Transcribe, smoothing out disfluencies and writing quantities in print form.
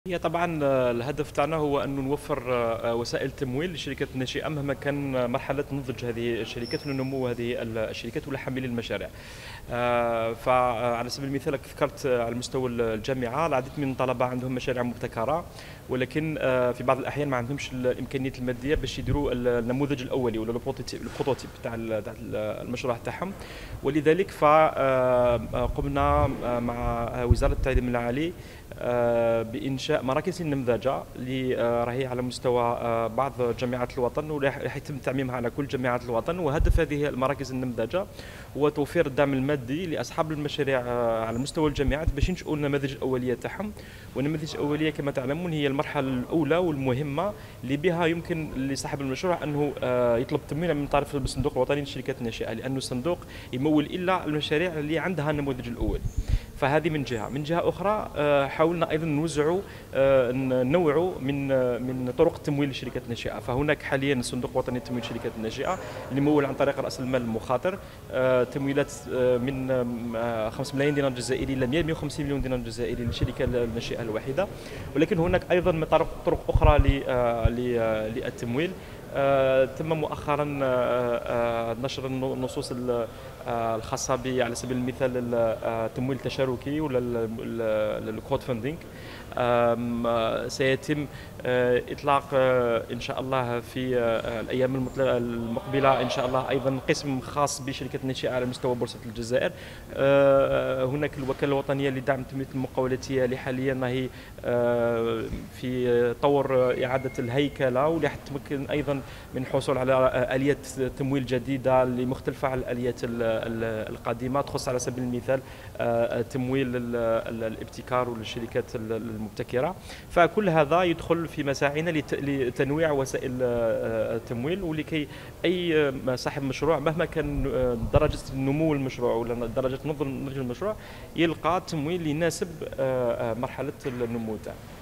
هي طبعا الهدف تاعنا هو أنه نوفر وسائل تمويل للشركات الناشئة مهما كان مرحلة نضج هذه الشركات ونمو هذه الشركات ولا حاملي المشاريع. فعلى سبيل المثال ذكرت على مستوى الجامعة العديد من الطلبة عندهم مشاريع مبتكرة، ولكن في بعض الأحيان ما عندهمش الإمكانيات المادية باش يديروا النموذج الأولي ولا البروتوتيب تاع المشروع تاعهم. ولذلك فقمنا مع وزارة التعليم العالي بإنشاء مراكز النمذجة اللي راهي على مستوى بعض جامعات الوطن، وراح يتم تعميمها على كل جامعات الوطن. وهدف هذه المراكز النمذجة هو توفير الدعم المادي لأصحاب المشاريع على مستوى الجامعات باش ينشئوا النماذج الأولية تاعهم. والنماذج الأولية كما تعلمون هي المرحلة الأولى والمهمة اللي بها يمكن لصاحب المشروع أنه يطلب تمويل من طرف الصندوق الوطني للشركات الناشئة، لأنه الصندوق يمول إلا المشاريع اللي عندها النموذج الأول. فهذه من جهة. من جهة أخرى حاولنا أيضا نوعوا من طرق التمويل للشركات الناشئة. فهناك حاليا الصندوق الوطني لتمويل الشركات الناشئة اللي مول عن طريق رأس المال المخاطر، تمويلات من 5 ملايين دينار جزائري إلى 150 مليون دينار جزائري للشركة الناشئة الواحدة. ولكن هناك أيضا طرق أخرى للتمويل. تم مؤخرا نشر النصوص الخاصة على سبيل المثال التمويل التشاركي ولا الكرود فاندينغ. سيتم إطلاق إن شاء الله في الأيام المقبلة إن شاء الله أيضا قسم خاص بشركة الناشئة على مستوى بورصة الجزائر. هناك الوكالة الوطنية لدعم التنمية المقاولاتية اللي حاليا راهي في طور إعادة الهيكلة، واللي تمكن أيضا من الحصول على آليات تمويل جديدة اللي مختلفة عن الآليات القديمة، تخص على سبيل المثال تمويل الابتكار والشركات المبتكرة. فكل هذا يدخل في مساعينا لتنويع وسائل التمويل، ولكي أي صاحب مشروع مهما كان درجة نمو المشروع ولا درجة نضج المشروع يلقى تمويل يناسب مرحلة النمو تاعه.